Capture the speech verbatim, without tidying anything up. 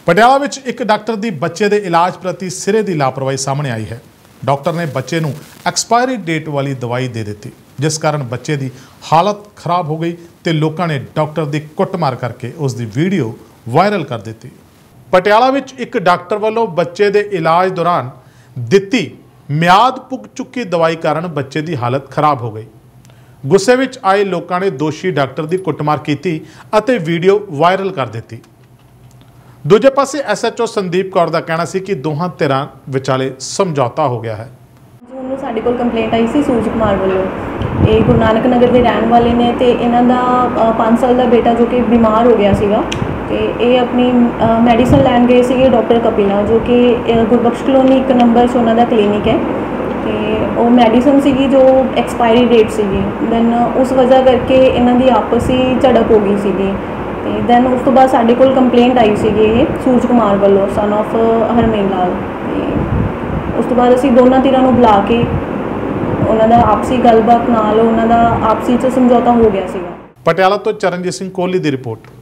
ਪਟਿਆਲਾ ਵਿੱਚ ਇੱਕ ਡਾਕਟਰ ਦੀ ਬੱਚੇ ਦੇ ਇਲਾਜ ਪ੍ਰਤੀ ਸਿਰੇ ਦੀ ਲਾਪਰਵਾਹੀ ਸਾਹਮਣੇ ਆਈ ਹੈ। ਡਾਕਟਰ ਨੇ ਬੱਚੇ ਨੂੰ ਐਕਸਪਾਇਰੀ ਡੇਟ ਵਾਲੀ ਦਵਾਈ ਦੇ ਦਿੱਤੀ, ਜਿਸ ਕਾਰਨ ਬੱਚੇ ਦੀ ਹਾਲਤ ਖਰਾਬ ਹੋ ਗਈ ਤੇ ਲੋਕਾਂ ਨੇ ਡਾਕਟਰ ਦੀ ਕੁੱਟਮਾਰ ਕਰਕੇ ਉਸ ਦੀ ਵੀਡੀਓ ਵਾਇਰਲ ਕਰ ਦਿੱਤੀ। ਪਟਿਆਲਾ ਵਿੱਚ ਇੱਕ ਡਾਕਟਰ ਵੱਲੋਂ ਬੱਚੇ ਦੇ ਇਲਾਜ ਦੌਰਾਨ ਦਿੱਤੀ ਮਿਆਦ ਪੁੱਗ ਚੁੱਕੀ ਦਵਾਈ ਕਾਰਨ ਬੱਚੇ ਦੀ ਹਾਲਤ ਖਰਾਬ ਹੋ ਗਈ। ਗੁੱਸੇ ਵਿੱਚ ਆਏ ਲੋਕਾਂ ਨੇ ਦੋਸ਼ੀ ਡਾਕਟਰ ਦੀ ਕੁੱਟਮਾਰ ਕੀਤੀ ਅਤੇ ਵੀਡੀਓ ਵਾਇਰਲ ਕਰ ਦਿੱਤੀ। ਦੂਜੇ ਪਾਸੇ S H O Sandeep Kaur ਦਾ ਕਹਿਣਾ ਸੀ ਕਿ ਦੋਹਾਂ ਧਿਰਾਂ ਵਿਚਾਲੇ ਸਮਝੌਤਾ ਹੋ ਗਿਆ ਹੈ। ਉਹਨੂੰ ਸਾਡੇ ਕੋਲ ਕੰਪਲੇਂਟ ਆਈ ਸੀ ਸੂਰਜ ਕੁਮਾਰ ਵੱਲੋਂ। ਇਹ ਗੁਰੂ ਨਾਨਕ ਨਗਰ ਦੇ ਰਹਿਣ ਵਾਲੇ ਨੇ ਤੇ ਇਹਨਾਂ ਦਾ ਪੰਜ ਸਾਲ ਦਾ ਬੇਟਾ ਜੋ ਕਿ ਬਿਮਾਰ ਹੋ ਗਿਆ ਸੀਗਾ ਤੇ ਇਹ ਆਪਣੀ ਮੈਡੀਸਨ ਲੈਣ ਗਏ ਸੀਗੇ ਡਾਕਟਰ ਕਪਿਲਾ, ਜੋ ਕਿ ਗੁਰਬਖਸ਼ ਕਲੋਨੀ ਇੱਕ ਨੰਬਰ 'ਚ ਉਹਨਾਂ ਦਾ ਕਲੀਨਿਕ ਹੈ। ਤੇ ਉਹ ਮੈਡੀਸਨ ਸੀਗੀ ਜੋ ਐਕਸਪਾਇਰੀ ਡੇਟ ਸੀਗੀ। ਦੈਨ ਉਸ ਵਜ੍ਹਾ ਕਰਕੇ ਇਹਨਾਂ ਦੀ ਆਪਸੀ ਝੜਪ ਹੋ ਗਈ ਸੀਗੀ। ਤੇ ਦੈਨ ਉਸ ਤੋਂ ਬਾਅਦ ਸਾਡੇ ਕੋਲ ਕੰਪਲੇਂਟ ਆਈ ਸੀਗੀ ਇਹ ਸੂਰਜ ਕੁਮਾਰ ਵੱਲੋਂ, ਸਨ ਆਫ ਹਰਮੇਨ ਲਾਲ। ਤੇ ਉਸ ਤੋਂ ਬਾਅਦ ਅਸੀਂ ਦੋਨਾਂ ਧਿਰਾਂ ਨੂੰ ਬੁਲਾ ਕੇ ਉਹਨਾਂ ਦਾ ਆਪਸੀ ਗੱਲਬਾਤ ਨਾਲ ਉਹਨਾਂ ਦਾ ਆਪਸੀ 'ਚ ਸਮਝੌਤਾ ਹੋ ਗਿਆ ਸੀਗਾ। ਪਟਿਆਲਾ ਤੋਂ ਚਰਨਜੀਤ ਸਿੰਘ ਕੋਹਲੀ ਦੀ ਰਿਪੋਰਟ।